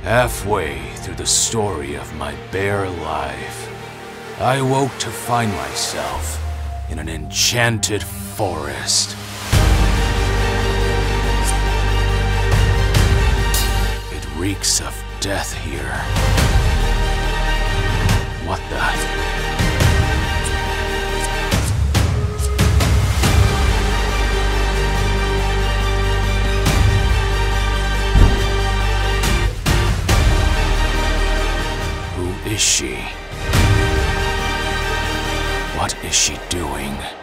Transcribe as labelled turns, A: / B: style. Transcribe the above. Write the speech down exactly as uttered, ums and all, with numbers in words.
A: Halfway through the story of my bare life, I woke to find myself in an enchanted forest. It reeks of death here. What the? Who is she? What is she doing?